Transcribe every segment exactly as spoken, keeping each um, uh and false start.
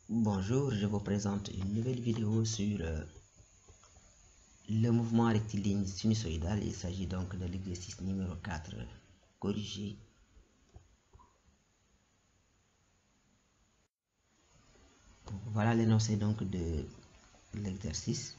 Bonjour, je vous présente une nouvelle vidéo sur euh, le mouvement rectiligne sinusoïdal. Il s'agit donc de l'exercice numéro quatre corrigé. Donc, voilà l'énoncé donc de l'exercice.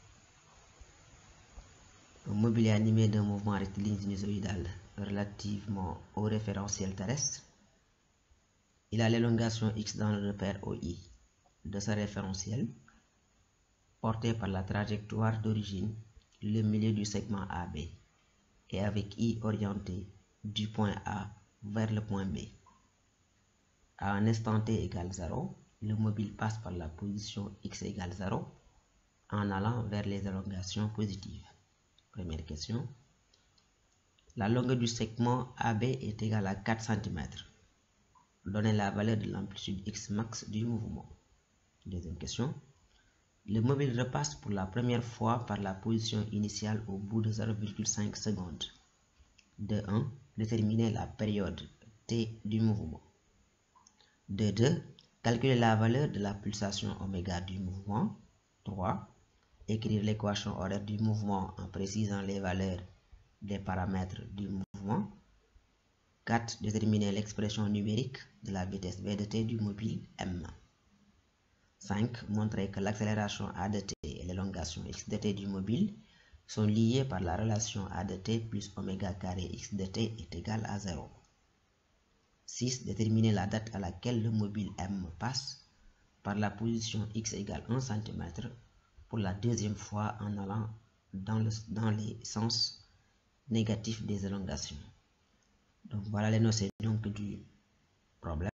Un mobile est animé d'un mouvement rectiligne sinusoïdal relativement au référentiel terrestre. Il a l'élongation x dans le repère O I de ce référentiel, porté par la trajectoire d'origine, le milieu du segment A B, et avec I orienté du point A vers le point B. À un instant t égale zéro, le mobile passe par la position x égale zéro en allant vers les élongations positives. Première question. La longueur du segment A B est égale à quatre centimètres. Donnez la valeur de l'amplitude x max du mouvement. Deuxième question. Le mobile repasse pour la première fois par la position initiale au bout de zéro virgule cinq secondes. De un. Déterminer la période t du mouvement. De deux. Calculer la valeur de la pulsation oméga du mouvement. trois. Écrire l'équation horaire du mouvement en précisant les valeurs des paramètres du mouvement. quatre. Déterminer l'expression numérique de la vitesse v de t du mobile m. cinq. Montrer que l'accélération a de t et l'élongation x de t du mobile sont liées par la relation a de t plus oméga carré x de t est égal à zéro. six. Déterminer la date à laquelle le mobile m passe par la position x égale un centimètre pour la deuxième fois en allant dans, le, dans les sens négatifs des élongations. Donc voilà l'énoncé donc du problème.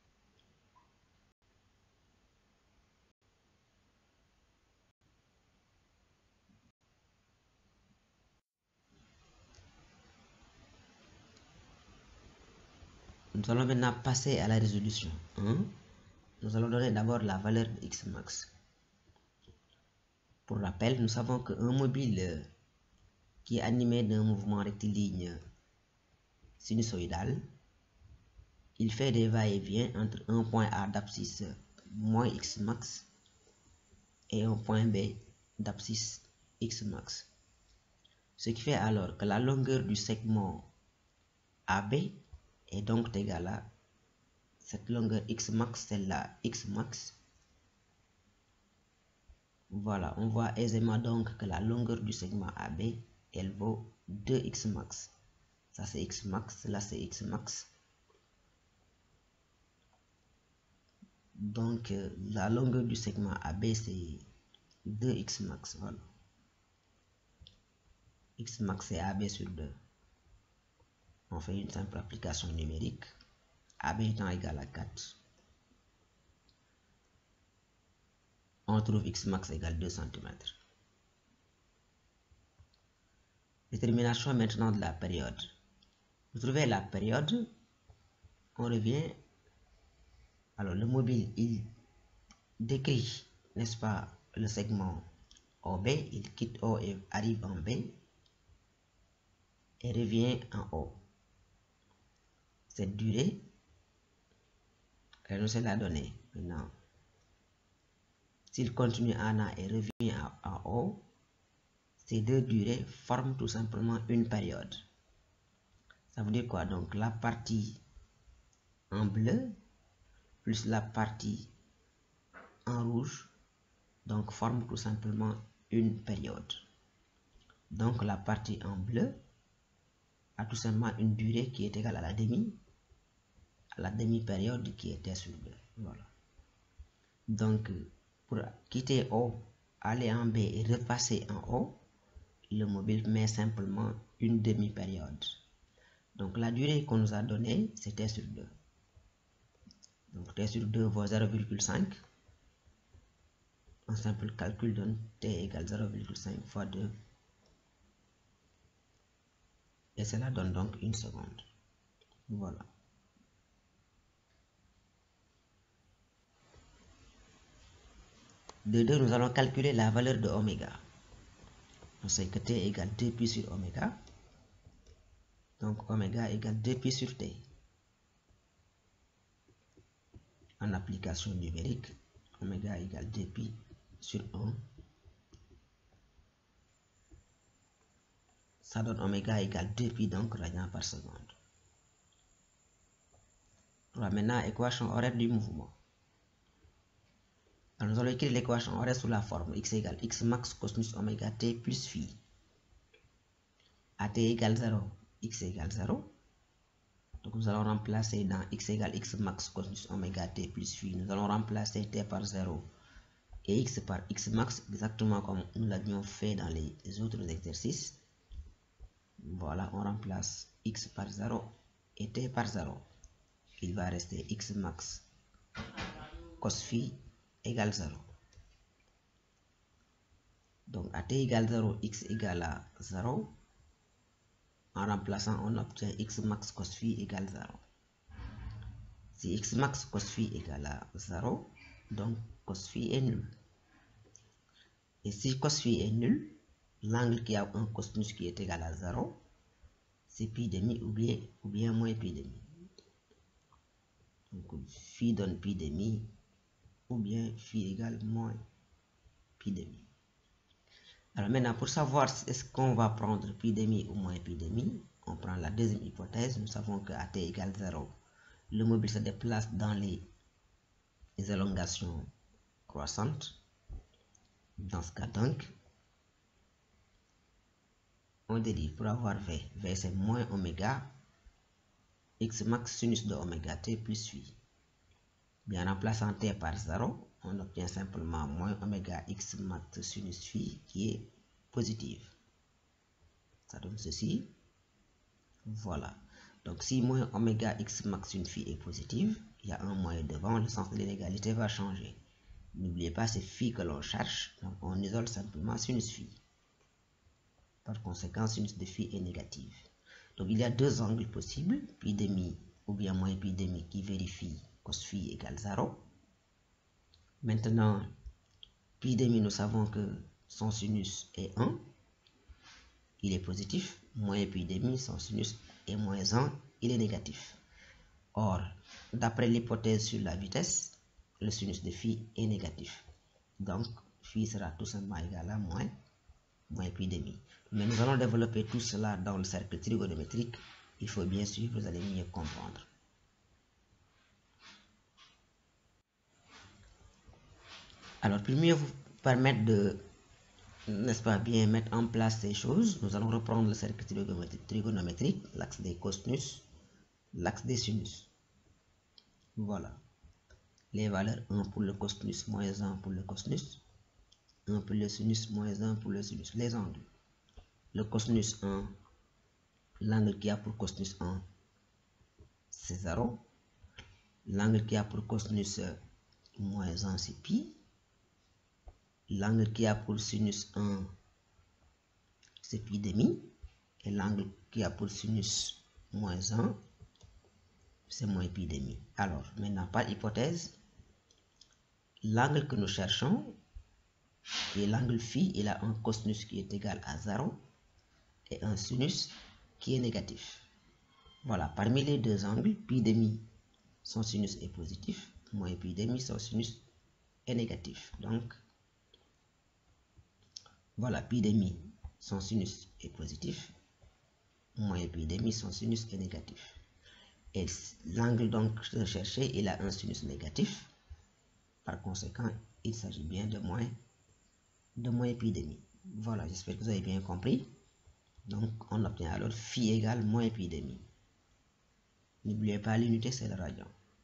Nous allons maintenant passer à la résolution. un. Nous allons donner d'abord la valeur de x max. Pour rappel, nous savons qu'un mobile qui est animé d'un mouvement rectiligne sinusoïdal, il fait des va-et-vient entre un point A d'abscisse moins x max et un point B d'abscisse x max. Ce qui fait alors que la longueur du segment A B est donc égale à cette longueur x max, celle-là x max. Voilà, on voit aisément donc que la longueur du segment A B, elle vaut deux x max. Ça c'est x max, là c'est x max. Donc euh, la longueur du segment A B c'est deux x max. Voilà. X max c'est A B sur deux. On fait une simple application numérique. A B étant égal à quatre. On trouve x max égale deux centimètres. Détermination maintenant de la période. Pour trouver la période, on revient. Alors le mobile, il décrit, n'est-ce pas, le segment O B, il quitte O et arrive en B et revient en O. Cette durée, elle nous est la donnée. Maintenant, s'il continue en A et revient en O, ces deux durées forment tout simplement une période. Ça veut dire quoi? Donc la partie en bleu plus la partie en rouge donc forme tout simplement une période. Donc la partie en bleu a tout simplement une durée qui est égale à la demi à la demi-période qui était sur deux. Voilà. Donc pour quitter O, aller en B et repasser en O, le mobile met simplement une demi-période. Donc la durée qu'on nous a donnée, c'était sur deux. Donc t sur deux vaut zéro virgule cinq. Un simple calcul donne t égale zéro virgule cinq fois deux. Et cela donne donc une seconde. Voilà. De deux, nous allons calculer la valeur de oméga. On sait que t égale deux pi sur oméga. Donc oméga égale deux pi sur t. En application numérique, oméga égale deux pi sur un. Ça donne oméga égale deux pi donc radians par seconde. Voilà, maintenant équation horaire du mouvement. Alors nous allons écrire l'équation horaire sous la forme x égale x max cosinus oméga t plus phi. À t égale zéro, x égale zéro. Donc nous allons remplacer dans x égale x max cosinus oméga t plus phi. Nous allons remplacer t par zéro et x par x max exactement comme nous l'avions fait dans les autres exercices. Voilà, on remplace x par zéro et t par zéro. Il va rester x max cos phi égale zéro. Donc à t égale zéro, x égale à zéro. En remplaçant, on obtient x max cos phi égale zéro. Si x max cos phi égale à zéro, donc cos phi est nul. Et si cos phi est nul, l'angle qui a un cosinus qui est égal à zéro, c'est pi demi ou bien, ou bien moins pi demi. Donc phi donne pi demi ou bien phi égale moins pi demi. Alors maintenant, pour savoir est-ce qu'on va prendre pi demi ou moins pi demi, on prend la deuxième hypothèse. Nous savons que à t égale zéro, le mobile se déplace dans les élongations croissantes. Dans ce cas donc, on dérive pour avoir v. V c'est moins oméga x max sinus de oméga t plus phi. Bien, en remplaçant t par zéro, on obtient simplement moins oméga x max sinus phi qui est positive. Ça donne ceci. Voilà. Donc si moins oméga x max sinus phi est positive, il y a un moins devant, le sens de l'inégalité va changer. N'oubliez pas, c'est phi que l'on cherche, donc on isole simplement sinus phi. Par conséquent, sinus de phi est négative. Donc il y a deux angles possibles, pi demi ou bien moins pi demi, qui vérifie cos phi égale zéro. Maintenant, pi demi, nous savons que son sinus est un, il est positif. Moins pi demi, son sinus est moins un, il est négatif. Or, d'après l'hypothèse sur la vitesse, le sinus de phi est négatif. Donc, phi sera tout simplement égal à moins, moins pi demi. Mais nous allons développer tout cela dans le cercle trigonométrique. Il faut bien suivre, vous allez mieux comprendre. Alors, pour mieux vous permettre de, n'est-ce pas, bien mettre en place ces choses, nous allons reprendre le cercle trigonométrique, l'axe des cosinus, l'axe des sinus. Voilà. Les valeurs un pour le cosinus, moins un pour le cosinus, un pour le sinus, moins un pour le sinus. Les angles. Le cosinus un, l'angle qui a pour cosinus un, c'est zéro. L'angle qui a pour cosinus moins un, c'est pi. L'angle qui a pour sinus un, c'est pi demi. Et l'angle qui a pour sinus moins un, c'est moins pi demi. Alors, maintenant, par hypothèse, l'angle que nous cherchons, qui est l'angle phi, il a un cosinus qui est égal à zéro et un sinus qui est négatif. Voilà, parmi les deux angles, pi demi, son sinus est positif, moins pi demi, son sinus est négatif. Donc, voilà, pi demi, son sinus est positif, moins pi demi, son sinus est négatif. Et l'angle donc recherché, il a un sinus négatif. Par conséquent, il s'agit bien de moins, de moins pi demi. Voilà, j'espère que vous avez bien compris. Donc, on obtient alors phi égale moins pi demi. N'oubliez pas, l'unité, c'est le radian.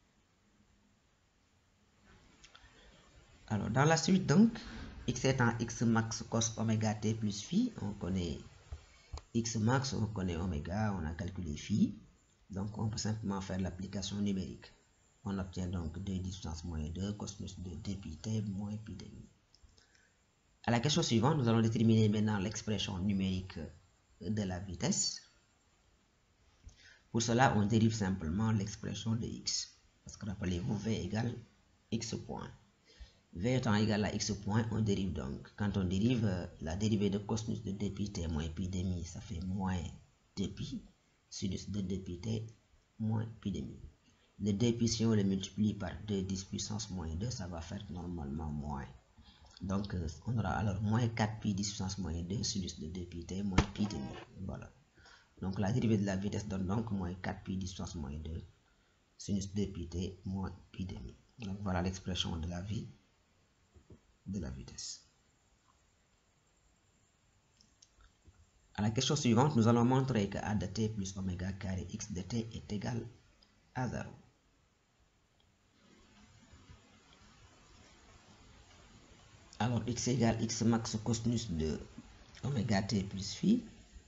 Alors, dans la suite, donc, x étant x max cos oméga t plus phi, on connaît x max, on connaît oméga, on a calculé phi. Donc, on peut simplement faire l'application numérique. On obtient donc deux distances moins deux, cosinus de deux pi t moins pi demi. À la question suivante, nous allons déterminer maintenant l'expression numérique de la vitesse. Pour cela, on dérive simplement l'expression de x. Parce que rappelez-vous, v égale x point. V étant égal à x point, on dérive donc. Quand on dérive, la dérivée de cosinus de deux pi t moins pi demi, ça fait moins deux pi. Sinus de deux pi t moins pi demi. Le deux pi, si on le multiplie par deux dix puissance moins deux, ça va faire normalement moins. Donc, euh, on aura alors moins quatre pi dix puissance moins deux sinus de deux pi t moins pi demi. Voilà. Donc, la dérivée de la vitesse donne donc moins quatre pi dix puissance moins deux sinus deux pi t moins pi demi. Donc, voilà l'expression de la vie de la vitesse. À la question suivante, nous allons montrer que a de t plus oméga carré x de t est égal à zéro. Alors, x égale x max cosinus de oméga t plus phi.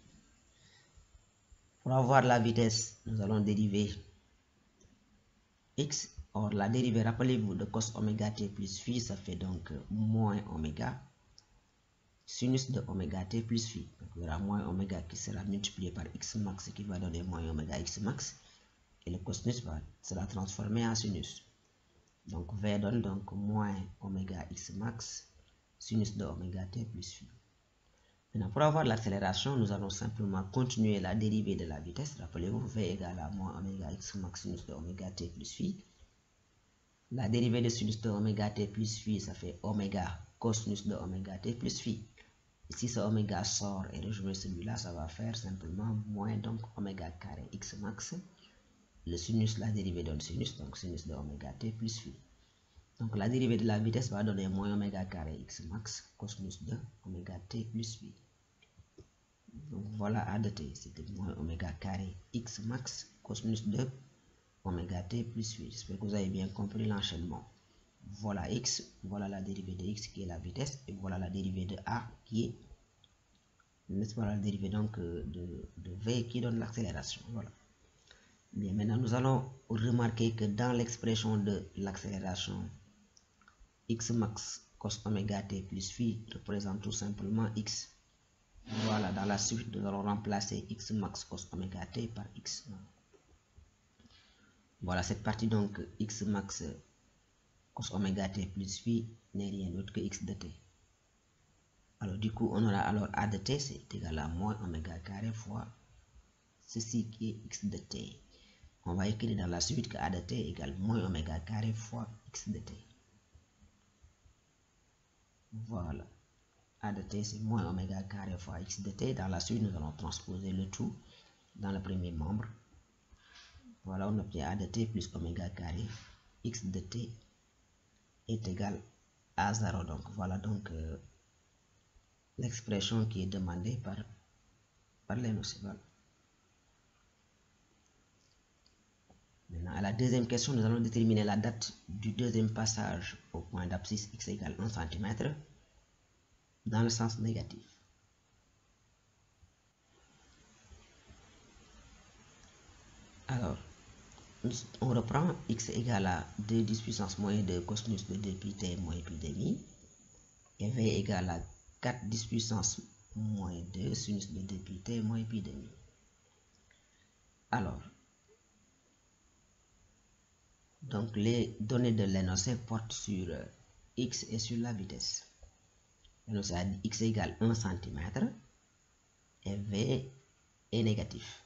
Pour avoir la vitesse, nous allons dériver x. Or, la dérivée, rappelez-vous, de cos oméga t plus phi, ça fait donc moins oméga sinus de oméga t plus phi. Donc, il y aura moins oméga qui sera multiplié par x max qui va donner moins oméga x max. Et le cosinus va, sera transformé en sinus. Donc, V donne donc moins oméga x max sinus de oméga t plus phi. Maintenant, pour avoir l'accélération, nous allons simplement continuer la dérivée de la vitesse. Rappelez-vous, V égale à moins oméga x max sinus de oméga t plus phi. La dérivée de sinus de oméga t plus phi, ça fait oméga cosinus de oméga t plus phi. Ici, ce oméga sort et rejoint celui-là, ça va faire simplement moins donc oméga carré x max. Le sinus, la dérivée donne sinus, donc sinus de oméga t plus phi. Donc la dérivée de la vitesse va donner moins oméga carré x max cosinus de oméga t plus phi. Donc voilà a de t, c'était moins oméga carré x max cosinus de oméga t plus phi. J'espère que vous avez bien compris l'enchaînement. Voilà x, voilà la dérivée de x qui est la vitesse, et voilà la dérivée de a qui est, n'est-ce pas, la dérivée donc de, de v qui donne l'accélération. Voilà. Bien, maintenant nous allons remarquer que dans l'expression de l'accélération, x max cos oméga t plus phi représente tout simplement x. Voilà, dans la suite, nous allons remplacer x max cos oméga t par x. Voilà, cette partie donc x max cos oméga t plus phi n'est rien d'autre que x de t. Alors du coup, on aura alors a de t, c'est égal à moins oméga carré fois ceci qui est x de t. On va écrire dans la suite que a de t égale moins oméga carré fois x de t. Voilà. A de t, c'est moins oméga carré fois x de t. Dans la suite, nous allons transposer le tout dans le premier membre. Voilà, on obtient a de t plus oméga carré x de t est égal à zéro. Donc, voilà donc euh, l'expression qui est demandée par, par l'énoncé. Voilà. Maintenant, à la deuxième question, nous allons déterminer la date du deuxième passage au point d'abscisse x égale un centimètre dans le sens négatif. Alors, on reprend x égale à deux dix puissance moins deux cosinus de deux pi t moins pi demi et v égale à quatre dix puissance moins deux sinus de deux pi t moins pi demi. Alors, donc les données de l'énoncé portent sur euh, x et sur la vitesse. L'énoncé a dit x égale un centimètre et v est négatif.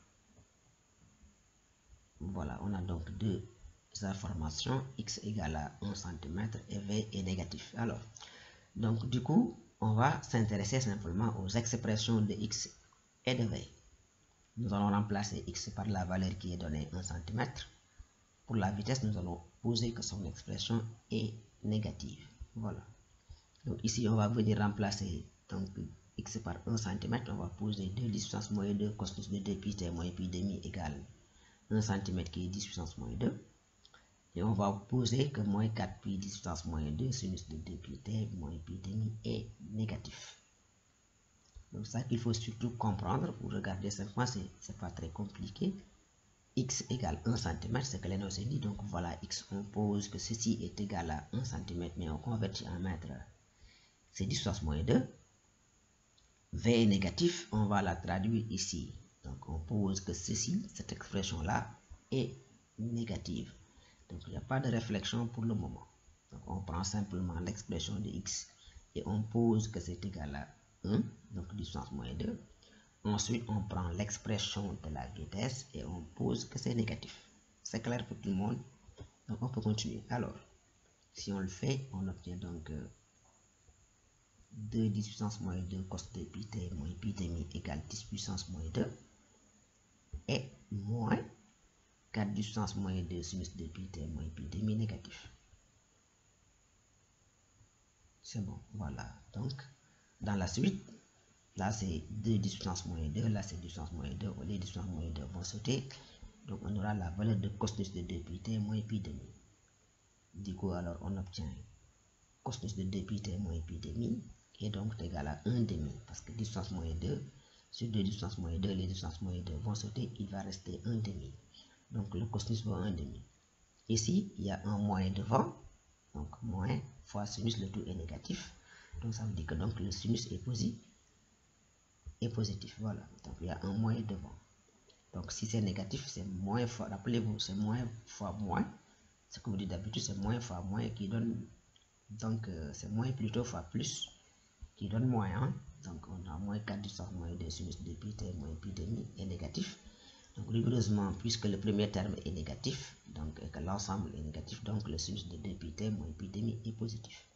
Voilà, on a donc deux informations, x égale à un centimètre et v est négatif. Alors, donc du coup, on va s'intéresser simplement aux expressions de x et de v. Nous allons remplacer x par la valeur qui est donnée un centimètre. Pour la vitesse, nous allons poser que son expression est négative. Voilà. Donc ici, on va venir remplacer donc x par un centimètre. On va poser deux dix puissance moins deux cosinus de deux pi t moins pi demi égale un centimètre qui est dix puissance moins deux. Et on va poser que moins quatre pi dix puissance moins deux sinus de deux pi t moins pi demi est négatif. Donc ça qu'il faut surtout comprendre pour regarder simplement, c'est pas très compliqué. X égale un centimètre, c'est que l'énoncé dit. Donc voilà, x, on pose que ceci est égal à un centimètre, mais on convertit en mètre. C'est dix puissance moins deux. V est négatif, on va la traduire ici. Donc on pose que ceci, cette expression-là, est négative. Donc il n'y a pas de réflexion pour le moment. Donc on prend simplement l'expression de x et on pose que c'est égal à un, donc dix puissance moins deux. Ensuite, on prend l'expression de la vitesse et on pose que c'est négatif. C'est clair pour tout le monde. Donc on peut continuer. Alors, si on le fait, on obtient donc euh, deux dix puissance moins deux cos de pi t moins pi demi égale dix puissance moins deux et moins quatre dix puissance moins deux sinus de pi t moins pi demi négatif. C'est bon, voilà. Donc, dans la suite, là c'est deux dix puissance moins deux, là c'est dix puissance moins deux, les dix puissance moins deux vont sauter. Donc on aura la valeur de cosinus de deux pi t moins pi demi. Du coup, alors on obtient cosinus de deux pi t moins pi demi est donc égal à un demi, parce que dix puissance moins deux, sur deux dix puissance moins deux, les dix puissance moins deux vont sauter, il va rester un demi. Donc le cosinus vaut un demi. Ici, il y a un moins devant, donc moins fois sinus, le tout est négatif. Donc ça veut dire que donc le sinus est positif. Est positif, voilà. Donc il y a un moins devant. Donc si c'est négatif, c'est moins fois, rappelez-vous, c'est moins fois moins. Ce que vous dites d'habitude, c'est moins fois moins qui donne, donc euh, c'est moins plutôt fois plus qui donne moins. Hein? Donc on a moins quatre dix moins deux sinus de pi t moins pi demi est négatif. Donc rigoureusement, puisque le premier terme est négatif, donc et que l'ensemble est négatif, donc le sinus de deux pi t moins pi demi est positif.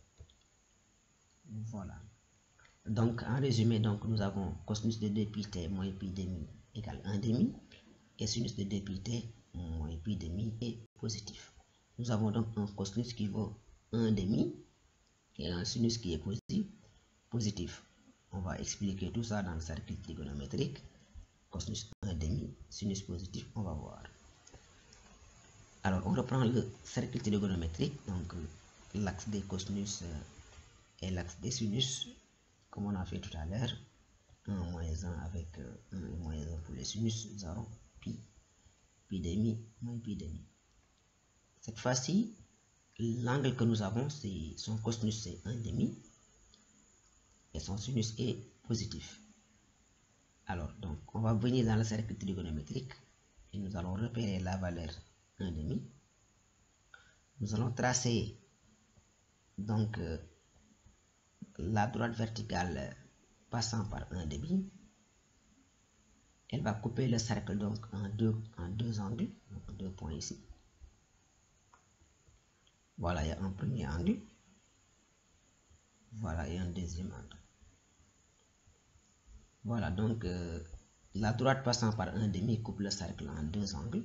Voilà. Donc en résumé, donc nous avons cosinus de deux pi t moins pi demi égale un demi et sinus de deux pi t moins pi demi est positif. Nous avons donc un cosinus qui vaut un demi et un sinus qui est positif. positif. On va expliquer tout ça dans le cercle trigonométrique. Cosinus un demi, sinus positif, on va voir. Alors on reprend le cercle trigonométrique, donc l'axe des cosinus et l'axe des sinus, comme on a fait tout à l'heure. un moins un avec un et moins un pour les sinus, nous aurons pi, pi demi, moins pi demi. Cette fois-ci, l'angle que nous avons, c'est son cosinus c'est un demi et son sinus est positif. Alors, donc, on va venir dans le cercle trigonométrique et nous allons repérer la valeur un demi. Nous allons tracer donc euh, la droite verticale passant par un demi. Elle va couper le cercle donc en deux, en deux angles, donc deux points ici. Voilà, il y a un premier angle. Voilà, et un deuxième angle. Voilà, donc euh, la droite passant par un demi coupe le cercle en deux angles.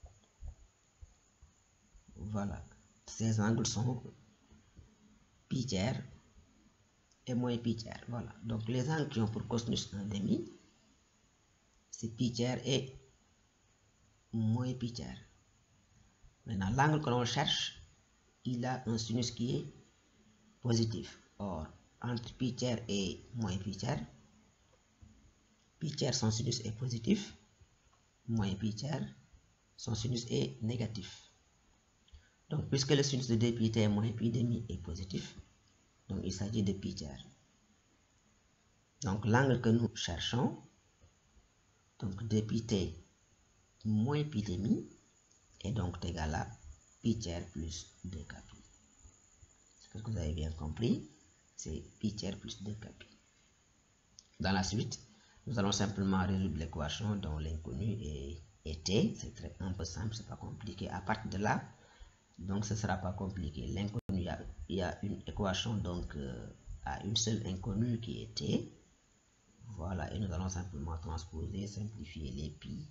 Voilà, ces angles sont pi tiers et moins pi tiers. Voilà, donc les angles qui ont pour cosinus un demi, c'est pi tiers et moins pi tiers. Maintenant, l'angle que l'on cherche, il a un sinus qui est positif. Or, entre pi tiers et moins pi tiers, pi tiers son sinus est positif, moins pi tiers son sinus est négatif. Donc, puisque le sinus de deux pi t moins pi demi est positif, donc il s'agit de pi tiers. Donc, l'angle que nous cherchons, donc deux pi t moins pi demi, est donc égal à pi tiers plus deux k pi. Ce que vous avez bien compris, c'est pi tiers plus deux k pi. Dans la suite, nous allons simplement résoudre l'équation dont l'inconnu est, est t. C'est un peu simple, c'est pas compliqué. À partir de là, donc ce sera pas compliqué. L'inconnu, il y a, il y a une équation donc euh, à une seule inconnue qui est t. Voilà, et nous allons simplement transposer, simplifier les pi.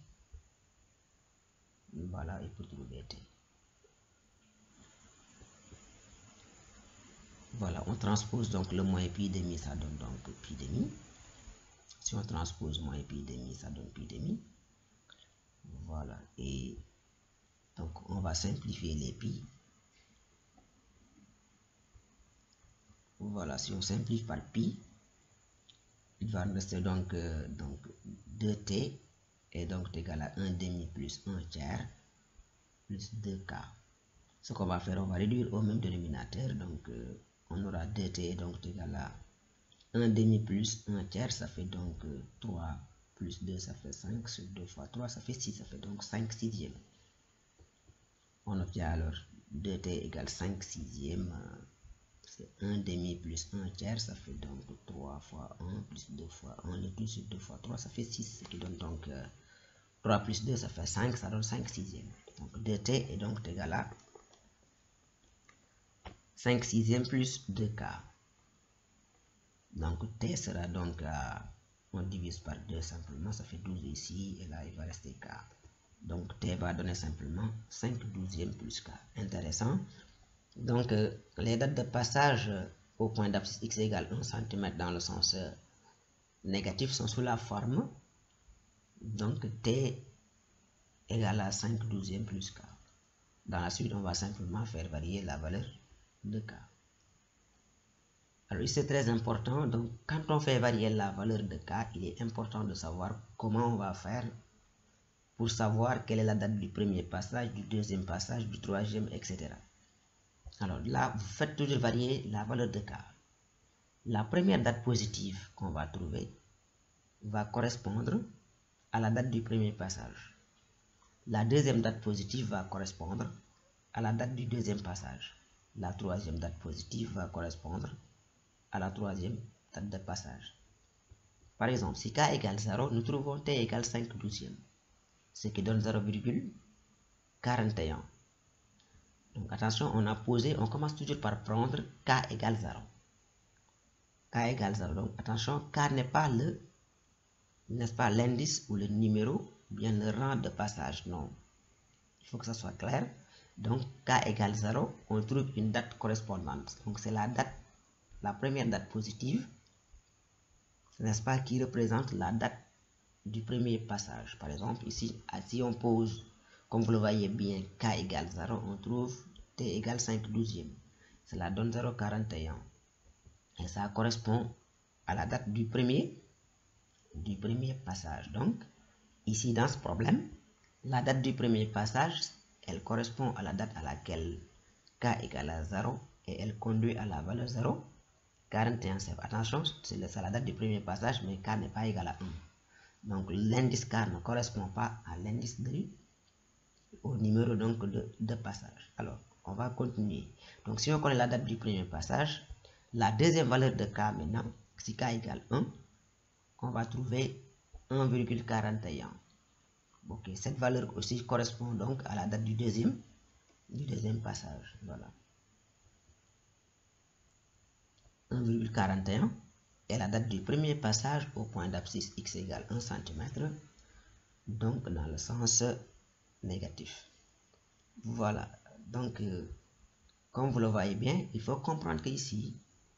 Voilà, et pour trouver t. Voilà, on transpose donc le moins pi demi, ça donne donc pi demi. Si on transpose moins pi demi, ça donne pi demi. Voilà, et donc on va simplifier les pi. Voilà, si on simplifie par pi, il va rester donc, euh, donc deux t est donc égal à un demi plus un tiers plus deux k. Ce qu'on va faire, on va réduire au même dénominateur. Donc euh, on aura deux t donc égal à un demi plus un tiers, ça fait donc euh, trois plus deux, ça fait cinq, sur deux fois trois, ça fait six, ça fait donc cinq sixièmes. On obtient alors deux t égale cinq sixièmes. Euh, c'est un demi plus un tiers, ça fait donc trois fois un plus deux fois un, le tout sur deux fois trois, ça fait six, ce qui donne donc euh, trois plus deux, ça fait cinq, ça donne cinq sixièmes. Donc deux t est donc égal à cinq sixièmes plus deux k. Donc t sera donc à, on divise par deux simplement, ça fait douze ici, et là il va rester k. Donc t va donner simplement cinq douzièmes plus k. Intéressant. Donc euh, les dates de passage euh, au point d'abscisse x égale un centimètre dans le sens euh, négatif sont sous la forme donc t égale à cinq douzièmes plus k. Dans la suite, on va simplement faire varier la valeur de k. Alors c'est très important, donc quand on fait varier la valeur de k, il est important de savoir comment on va faire pour savoir quelle est la date du premier passage, du deuxième passage, du troisième, et cetera. Alors là, vous faites toujours varier la valeur de k. La première date positive qu'on va trouver va correspondre à la date du premier passage. La deuxième date positive va correspondre à la date du deuxième passage. La troisième date positive va correspondre à la troisième date de passage. Par exemple, si k égale zéro, nous trouvons t égale cinq douzièmes, ce qui donne zéro virgule quarante et un. Donc attention, on a posé, on commence toujours par prendre k égale zéro. K égale zéro, donc attention, k n'est pas le, n'est-ce pas, l'indice ou le numéro, bien le rang de passage, non. Il faut que ça soit clair. Donc k égale zéro, on trouve une date correspondante. Donc c'est la date, la première date positive, n'est-ce pas, qui représente la date du premier passage. Par exemple, ici, si on pose, comme vous le voyez bien, k égale zéro, on trouve t égale cinq douzièmes. Cela donne zéro virgule quarante et un. Et ça correspond à la date du premier, du premier passage. Donc, ici, dans ce problème, la date du premier passage, elle correspond à la date à laquelle k égale à zéro et elle conduit à la valeur zéro virgule quarante et un. Attention, c'est la date du premier passage, mais k n'est pas égal à un. Donc l'indice k ne correspond pas à l'indice de au numéro donc de, de passage. Alors, on va continuer. Donc si on connaît la date du premier passage, la deuxième valeur de k maintenant, si k égale un, on va trouver un virgule quarante et un. Ok, cette valeur aussi correspond donc à la date du deuxième, du deuxième passage. Voilà. un virgule quarante et un est la date du premier passage au point d'abscisse x égale un centimètre, donc dans le sens négatif. Voilà. Donc, euh, comme vous le voyez bien, il faut comprendre qu'ici,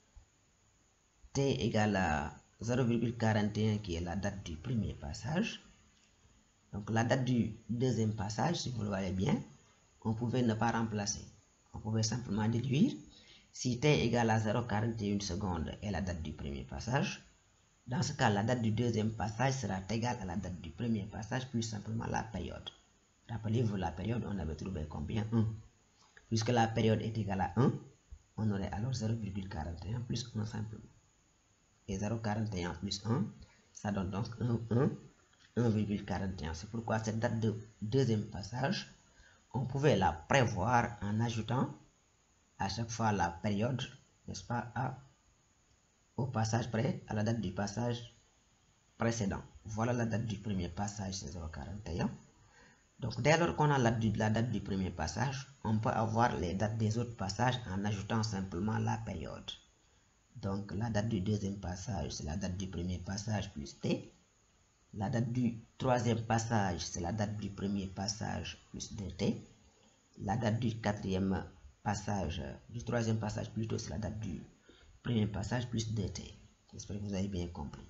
t égale à zéro virgule quarante et un qui est la date du premier passage. Donc la date du deuxième passage, si vous le voyez bien, on pouvait ne pas remplacer. On pouvait simplement déduire si t égale à zéro virgule quarante et un secondes est la date du premier passage. Dans ce cas, la date du deuxième passage sera égale à la date du premier passage plus simplement la période. Rappelez-vous, la période, on avait trouvé combien? un. Puisque la période est égale à un, on aurait alors zéro virgule quarante et un plus un simplement. Et zéro virgule quarante et un plus un, ça donne donc un virgule quarante et un. C'est pourquoi cette date de deuxième passage, on pouvait la prévoir en ajoutant à chaque fois la période, n'est-ce pas, à, au passage près, à la date du passage précédent. Voilà la date du premier passage, c'est zéro virgule quarante et un. Donc dès lors qu'on a la, la date du premier passage, on peut avoir les dates des autres passages en ajoutant simplement la période. Donc la date du deuxième passage, c'est la date du premier passage plus t. La date du troisième passage, c'est la date du premier passage plus deux t. La date du quatrième passage, du troisième passage plutôt, c'est la date du premier passage plus deux t. J'espère que vous avez bien compris.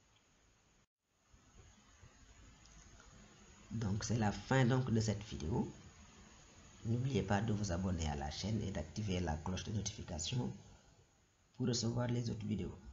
Donc c'est la fin donc de cette vidéo. N'oubliez pas de vous abonner à la chaîne et d'activer la cloche de notification pour recevoir les autres vidéos.